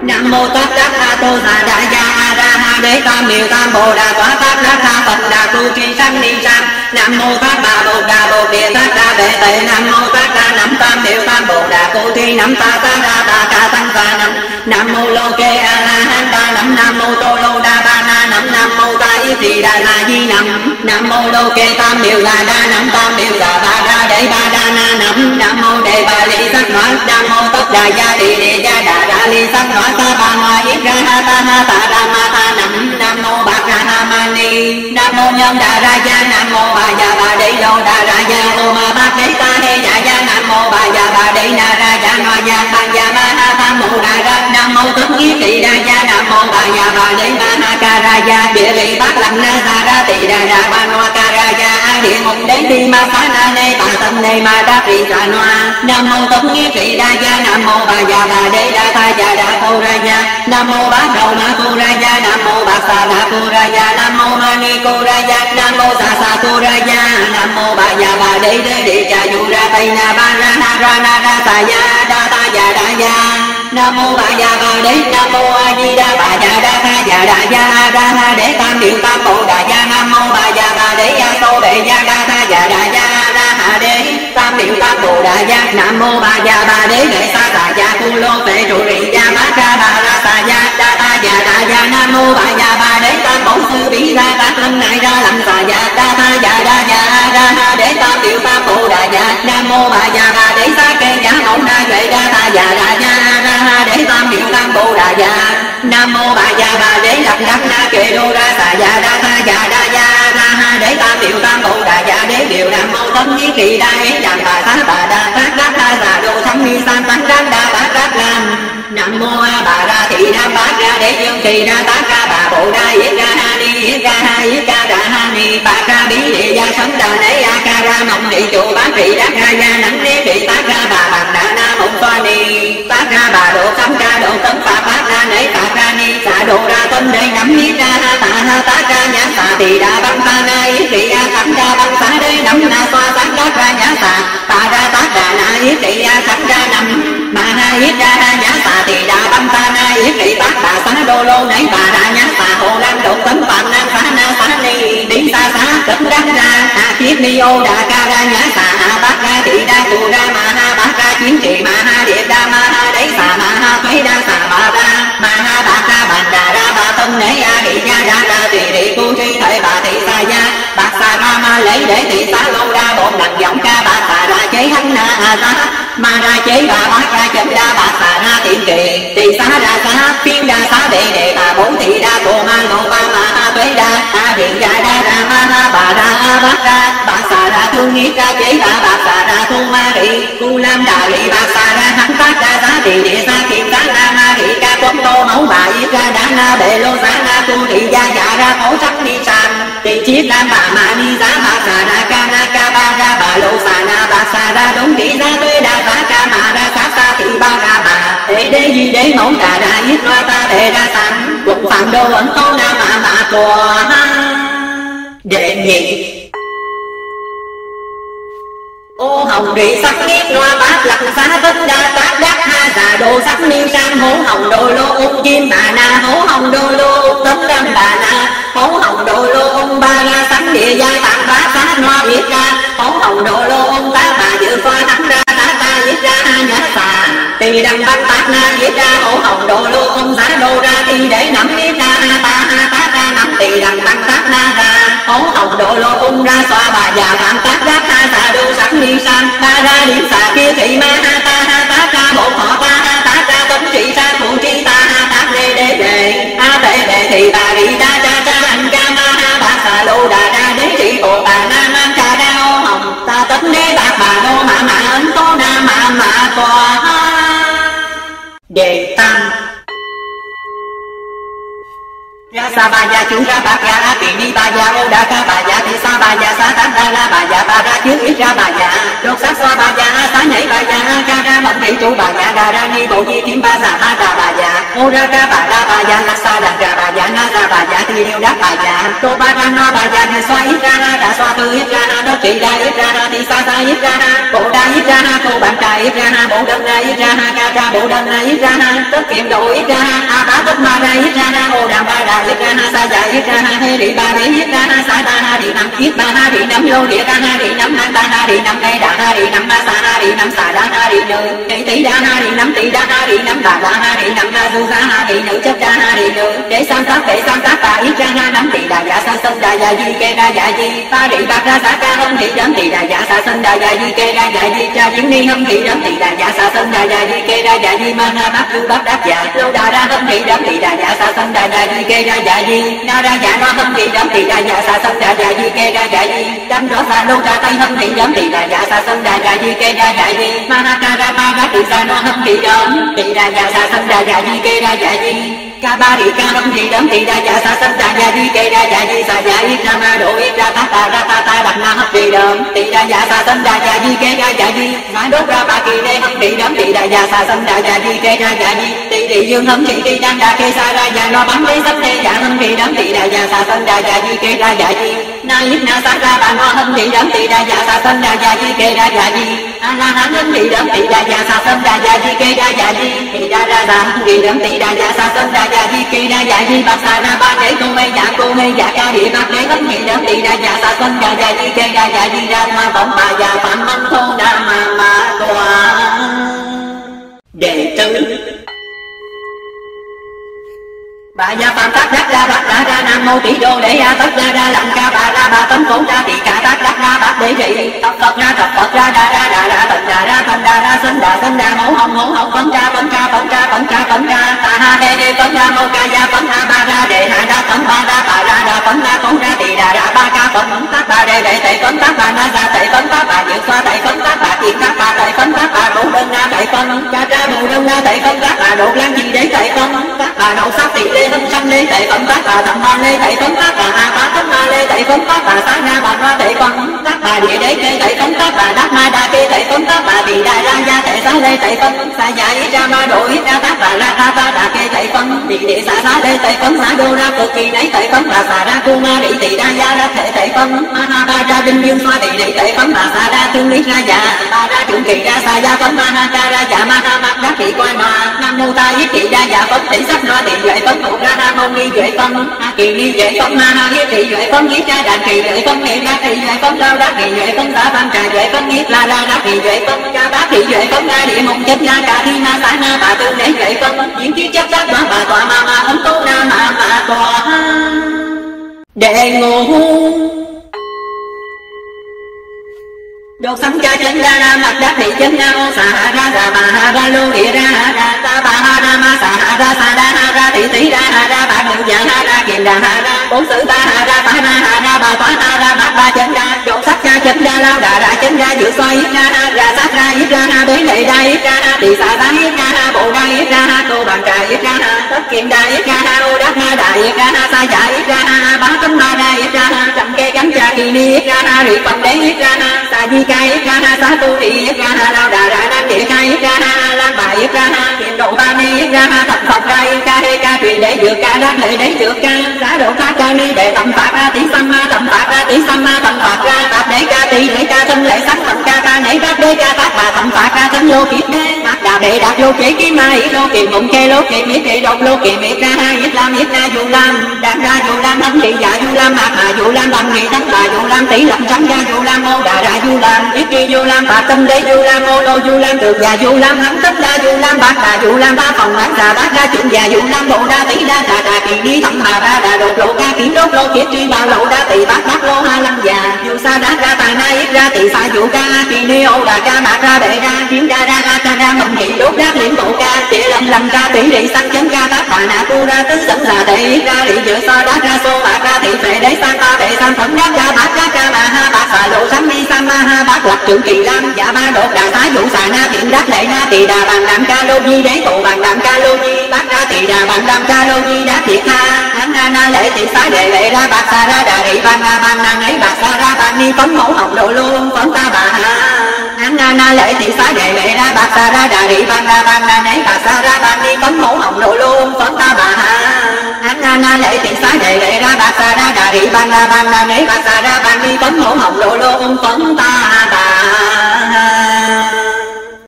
Nam mô Tát Đát A Tô Tha Đa Gia A Ra Ha Đế Tam Miệu Tam Bồ Đà Tỏa Tát Đát Tha Phật Đà Tu Tri Sanh Ni Sang. Nam mô Tát Bà Bồ Đà Bồ Đề Tát Đa Bệ Tệ. Nam mô Tát Đa Nắm Tam Miệu Tam Bồ Đà Cô Thi Nắm Ta Ta Đa Ta Ca Tăng Ta Nắm. Nam mô Lô Kê A La Hán Ta Nắm. Nam mô Tô Lô Đa Ba Na Nắm. Nam mô Ta Ý Thị Đà La Di Nắm. Nam mô Lô Kê Tam Miệu Là Đa Nắm. Tam Miệu Là Ba Đa Đế Ba Đa Na Nắm. Nam mô Đề Bà Ly Sắc Nói. Nam mô Tất Đà Gia Đi Đề Gia Đà Đà Ly Sắc Nói. Ta Ba Ngoại Yết Ra Ha Ta Ha Ta Đa Ma Ta Nắm. Nam mô Bạc Ra Ha Ma Ni. Nam mô Nhân Đà Ra Gia. Nam mô Bà Già Bà Đế Đô Đà Ra Gia. Ô Ma Bát Đế Ta Hê Dạ Gia. Nam mô Bà Già Bà Đế Na Ra Gia Noa Gia. Bà Già Ma Ha Tham Mô Đà Ra. Nam mô Tất Nghĩa Thị Đa Gia. Nam mô Bà Già Bà Đế Ma Ha Ca Ra Gia. Địa Vị Bát Lặng Na Sa Ra Tỳ Đà Ra Ba Noa Ca Ra Gia. A Địa Ngục Đế Ti Ma Phá Na Nê Bà Tâm Nê Ma Đa Trì Sa Noa. Nam mô Tất Nghĩa Thị Đa Gia. Nam mô Bà Già Bà Đế Đa Tha Gia Đa Cô Ra Gia. Nam mô Bát Đầu Ma Cô Ra Gia. Nam mô Bát Sa Đa Cô Ra Gia. Nam mô Ma Ni Cô Ra Gia. Nam mô Sa Sa Cô Ra Gia. Nam mô Bà Già Bà Đế Đế Địa Cha Du Ra Tây Na Ba Ra Ha Ra Na Ra Sa Gia Đa Ta Già Đa Gia. Nam mô Bà Già Bà Đế. Nam mô A Di Đà Bà Già Đa Tha Già Đa Gia A Ra Ha Đế Tam Miệu Tam Bồ Đà Gia. Nam mô Bà Già Bà Đế A Tô Bệ Gia Đa Tha Già Đa Gia A Ra Ha Đế Tam Miệu Tam Bồ Đà Gia. Nam mô Bà Già Bà Đế Đệ Sa Sa Gia Cu Lô Tệ Trụ Rị Gia Bát Ra Bà Ra Sa Gia Đa Ta Già Đa Gia. Nam mô Bà Già Bà Đế Tam Bổn Sư Bỉ Ra Bát Lâm Ngại Ra Lâm Sa Gia Đa Ta Già Đa Gia A Ra Ha Đế Tam Miệu Tam Bồ Đà Gia. Nam mô Bà Già Bà Đế Sa Kê Giả Mẫu Na Duệ Đa Ta Già Đa Gia A Ra Ha Đế Tam Miệu Tam Bồ Đà Gia. Nam mô Bà Già Bà Đế Lập Đắc Na Kê Đô Ra Sa Gia Đa Ta Già Đa Gia A Ra Ha Đế Tam Miệu Tam Bồ Đà Gia. Đế Điều Nam mô Tất Nghĩa Thị Đa Yết Đàn Bà Xá Bà Đa Tát Đát Tha Già Đô Thắng Ni San Tát Đát Đa Bát Đát Lam. Nam mô A Bà Ra Thị Đa Bát Ra Đế Dương Thị Đa Tát Ra Bà Bồ Đa Yết Ra Ha Ni Yết Ra Ha Yết Ca Ra Ha Ni Bát Ra Bí Địa Gia Sấm Đà Nế A Ca Ra Mộng Thị Trụ Bát Thị Đát Ra Gia Nắng Đế Thị Tát Ra Bà Bạc Đà Na Mộng Toa Ni Tát Ra Bà Độ Cấm Ca Độ Cấm Phà Bát Ra Nế Tát Ra Ni Xạ Độ Ra Tâm Đế Nắm Yết Ra Ha Tạ Ha Tát Ra Nhã Xạ Thị Đà Băng Ta Na Yết Thị A Thắng Ra Băng Xá Đế Nắm Na Xoa Tát Đát Ra Nhã Xạ Tạ Ra Tát Đà Na Yết Thị A Thắng Ra Nắm Mà Ha Yết Ra Ha Nhã Xạ Thị Đà Băng Ta Na Yết Thị Bát Đà Xá Đô Lô Nấy Bà Ra Nhã Xạ Hồ Lan Độ Cấm Phạm Nam Xá Na Xá Ni Đi Xa Xá Cấm Đắc Ra A Kiết Ni Ô Đà Ca Ra Nhã Xạ A Bát Ra Thị Đa Tù Ra Mà Ha Bát Ra Chiến Trị Mà Ha Điệp Đa Ma Ha Đế Xạ Mà Ha Thuế Đa Xạ Bà Ra Mà Ha Bát Ra Bạch Đà Ra Bà Tâm Nế A Thị Gia Ra Ra Thị Thị Cu Tri Thời Bà Thị Sa Gia Bát Xạ Ra Ma Lễ Đế Thị Xá Lâu Ra Bộn Đặng Giọng Ca Bát Xạ Ra Chế Hánh Na A Xá Ma Ra Chế Bà Bát Ra Chấm Đa Bát Xạ Ra Tiện Kỳ Thị Xá Ra Xá Phiên Đa Xá Đệ Đệ Bà Bố Thị Đa Cô Ma Ngộ Ba Ma Ha Tuế Đa A Điện Gia Đa Ra Ma Ha Bà Ra A Bát Ra Bát Xạ Ra Thương Nghĩa Ra Chế Bà Bát Xạ Ra Thu Ma Rị Cu Lam Đà Rị Bát Xạ Ra Hán Tác Ra Xá Tỳ Địa Xá Kiệm Xá Na Ma Rị Ca Quấn Tô Mẫu Bà Yết Ra Đá Na Bệ Lô Xá Na Tu Rị Gia Dạ Ra Khổ Sắc Ni San Tỳ Chiết Đam Bà Ma Ni Giá Bát Xạ Ra Ca Na Ca Ba Ra Bà Lô Xạ Na Bát Xạ Ra Đống Tỷ Ra Tuế Đa Xá Ca Ma Ra Xá Xá Thị Ba Ra Bà Thế Đế Di Đế Mẫu Đà Ra Yết Ra Ta Đệ Ra Sanh Quận Phạm Đô Ẩn Tô Na Mạ Mạ Tòa Đệ Nhị Ô Hồng Rị Sắc Nghiết Noa Bát Lặc Xá Tất Đa Tát Đắc Ha Già Đô Sắc Ni Sang Hố Hồng Đô Lô Ung Chim Bà Na Hố Hồng Đô Lô Ung Tấm Đâm Bà Na Hố Hồng Đô Lô Ung Ba Ra Sánh Địa Gia Tạng Bá Xá Noa Yết Ra Hố Hồng Đô Lô Ung Tá Bà Dự Pha Thắng Ra Tá Ta Yết Ra Ha Nhã Xà Tỳ Đăng Bát Tát Na Yết Ra Hố Hồng Đô Lô Ung Xá Đô Ra Tỳ Đế Nắm Yết Ra Ha Ta Ha Tá Ra Nắm Tỳ Đăng Bát Tát Na Ra Hố Hồng Đô Lô Ung Ra Xoa Bà Già Phạm Tát Đát Ha Xà Đô Sắc Ni San Ta Ra Điểm Xà Kia Thị Ma Ha Ta Ha Tá Ra Bộ Họ Ta Ha Tá Ra Tấm Trị Sa Phụ Tri Ta Ha Tá Đê Đê Đề A Tê Đề Thị Bà Rị Đa Cha Cha Anh Ca Ma Ha Bát Xà Lô Đà Đa Đế Trị Bộ Bà Na Man Ca Đa Ô Hồng Ta Tấm Đế Bạc Bà Nô Mạ Mạ Ấn Tố Na Mạ Mạ Tòa Đề Tam Ra Sa Bà Gia Chú Ra Bát Gia A Tỳ Ni Bà Gia Ô Đa Ca Bà Gia Thị Sa Bà Gia Sa Tát Đa La Bà Gia Bà Ra Trước Ít Ra Bà Gia Đột Sát Xoa Bà Gia A Xá Nhảy Bà Gia A Ca Ra Mộng Thị Trụ Bà Gia Đà Ra Ni Bộ Di Thiểm Ba Già Tha Đà Bà Gia ô ra ca bà đa bà già na sa đà ra bà già na ra bà già thì điều đáp bà già tô ba ra no bà già thì xoa ít ra ha đã xoa tư ít ra ha đó trị đa ít ra ha thì xa xa ít ra ha bộ đa ít ra ha cô bạn trai ít ra ha bộ đơn ra ít ra ha ca ra bộ đơn ra ít ra ha tất kiệm đồ ít ra ha a bá tất ma ra ít ra ha ô đàm ba đà ít ra ha sa già ít ra ha hê đi ba đế ít ra ha sa đa ha đi năm ít ba ha đi năm lô địa ra ha đi năm hai ba ha đi năm cây đà ha đi năm ba sa ha đi năm xà đa ha đi nữ tỷ tỷ đa ha đi năm tỷ đa ha đi năm bà đa ha đi năm ha du ra ha đi nữ chất đa ha đi nữ để sam tác bà ít ra ha năm tỷ đà dạ sa sân đà dạ di kê đa dạ di ba đi bạc ra xã ca hâm thị đấm tỷ đà dạ sa sân đà dạ di kê đa dạ di cha diễn ni hâm thị đấm tỷ đà dạ sa sân đà dạ di kê đa dạ di ma ha bát du bát đáp dạ lô đà ra hâm thị đấm tỷ đà dạ sa sân đà dạ di kê đa dạ di na ra dạ no hâm thị đấm tỷ đà dạ sa sân đà dạ di kê đa dạ di đâm rõ xa lô ra tây hâm thị đấm tỷ đà dạ sa sân đà dạ di kê đa dạ di ma ha ca ra ba ra tỷ ra no hâm thị đấm tỷ đà dạ sa sân đà dạ di kê đa dạ di ca ba đi ca hâm thị đấm tỷ đà dạ sa sân đà dạ di kê đa dạ di sa dạ ít ra ma độ ít ra ta đặt na hâm thị đấm tỷ đà dạ sa sân đà dạ di kê đa dạ di ngã đốt ra ba kỳ đê hâm thị đấm tỷ đà dạ sa sân đà dạ di kê đa dạ di tỷ tỷ dương hâm thị tỷ đan đà kê sa ra dạ no bắn đế sắp đê dạ hâm thị đấm tỷ đà dạ sa sân đà dạ di kê đa dạ di na ít na sa ra bà no hâm thị đấm tỷ đà dạ sa sân đà dạ di kê đa dạ di a la hán hâm thị đấm tỷ đà dạ sa sân đà dạ di kê đa dạ di tỷ đa ra ra hâm thị đấm tỷ đà dạ sa sân đà dạ di kê đa dạ di bạc sa ra ba đế cô mê dạ ca địa bạc đế hâm thị đấm tỷ đà dạ sa sân đà dạ di kê đa dạ di ra hoa bóng bà già phạm mân thôn đa ma tòa đệ tử bà gia phạm tác đắc ra nam mô tỷ đô để a tất ra lặng ca bà ra ba tấn khổ ra tỷ cả tác đắc ra bát để trị tập Phật ra đà ra thần đà sân đà mẫu hồng phấn ra ta ha hê phấn ra mô ca gia phấn ha ba ra đệ hạ ra phấn ba ra bà ra đà phấn ra khổ ra tỷ đà ra ba ca phấn tác bà đệ đệ tệ phấn tác bà na ra tệ phấn tác bà dự xoa tệ phấn tác bà tiền tác bà tệ phấn tác bà bộ đơn ra tệ phấn ca ra bộ đơn ra tệ phấn tác bà độ lan gì để tệ phấn tác bà đậu sát tỷ lê hâm xăm lê tệ phấn tác bà thầm ma lê tệ phấn tác bà a bá thấm ma lê tệ phấn tác bà sáng ra bà ra tệ phấn tác bà địa đế kê tệ phấn tác bà đắc ma đa kê tệ phấn tác bà tỷ đà ra gia tệ xá lê tệ phấn xa giả ít ra ma độ ít ra tác bà ra ta đà kê tệ phấn tỷ địa xá lê tệ phấn xá đô ra cực kỳ đấy tệ phấn bà xà ra cu ma địa tỷ đa gia ra tệ phấn ma ha ba ra đinh dương xoa tỷ địa tệ phấn bà xà ra thương lý ra dạ ba ra trưởng kỳ ra xà gia phấn ma ha ca ra dạ ma ha mắc đắc thị quan ma nam mô ta ít tỷ đa dạ phấn tỷ sắc no tỷ duệ phấn thuộc ra nam mô nghi duệ phấn kỳ nghi duệ phấn ma ha yết thị duệ phấn yết ra đàn kỳ duệ phấn niệm ra thị duệ phấn đau đắc kỳ duệ phấn xá văn trà duệ phấn yết la đắc kỳ duệ phấn ca bá thị duệ phấn ra địa mộng chết ra cả thi na xã na bà tư đế duệ phấn diễn kiến chấp sát đó bà tọa ma ấm tố na ma tọa đệ ngũ đột sắm cha chân ra mặt đắc thị chân na ô xà ra bà ha ra lô địa ra ta bà ha ra ma xà ra sa đa ha ra tỷ tỷ ra bà ngự dạ ha ra kiềm đà ha ra bốn sự ta ha ra bà ra bà toán ha ra bát ba chân ra đột sắc cha chân ra lao đà ra chân ra dự xoay ít ra sát ra ít ra bế lệ đa ít ra tỷ xà đá ít ra bộ đa ít ra tô bàn trà ít ra tất kiềm đa ít ra ô đắc ha đà ít ra sa giả ít ra bá tấm ma đa ít ra trầm kê cánh trà kỳ ni ít ra rị phần đế ít ra sa di ca ít ra sa tu đi ít ra lao đà ra nam địa ca ít ra lan bà ít ra kiềm độ ba ni ít ra thập Phật ra ít ca hê ca truyền để dược ca đắc lệ để dược ca giá độ ca ca ni để tầm phạt ra tỷ sam ma tầm phạt ra tỷ sam ma tầm phạt ra tạp để ca tỷ để ca thân lệ sắc tầm ca ca nể đắc đế ca tác bà tầm phạt ra thân lô kiếp đế bát đà đệ đạt lô chế kim ma ít lô kiềm mộng kê lô kiềm ít đệ độc lô kiềm ít ra ít ra du lam đạt ra du lam thâm thị dạ du lam mạc hà du lam bằng nghị thắng bà du lam tỷ lập trắng ra du lam mô đà ra du lam ít kỳ du lam bạc tâm đế du lam mô lô du lam được dạ du lam thắng tất đa du lam bát đà du lam ba phòng bán xà bát ra chuyện dạ du lam bộ đa tỷ đa đà kỳ đi thẩm hà ra đà đột lộ ca kiếm đốt lô kiếp truy bao lộ đa tỷ bát bát lô ha lăng già du sa đá ra tà na ít ra tỷ sa du ca kỳ ni ô đà ca mạc ra đệ ra kiếm ra ca ra mộng thị đốt đát liễm bộ ca chế lâm ca tỷ rị xanh chấn ca tác bà nạ tu ra tứ sẵn là đệ ít ra rị dự so đá ra xô bạc ra tỷ phệ đế san ta đệ san phẩm đát ra bát ra ca mà ha bạc xà lộ sắm mi san ma ha bát lập trưởng kỳ lam dạ ba đột đà xá dụ xà na tiện đát lệ na tỷ đà bằng đạm ca lô di đế tụ bằng đạm ca lô di bát ra tỷ đà bằng đạm ca lô di đát thiệt ha hắn na lệ tỷ xá đệ lệ ra bạc xà ra đà rị bằng nàng ấy bạc xà ra bạc ni phấn mẫu học độ luôn phấn ta bà ha hắn na lệ tỷ xá đệ lệ ra bạc xà ra đà rị bằng nàng ấy bạc xà ra bạc ni phấn mẫu học độ luôn ta bà anh na lệ tiền xá đệ lệ ra bạc sa ra đà rị ban ra ni bạc sa ra ban đi phấn hổ hồng lộ lô phấn ta bà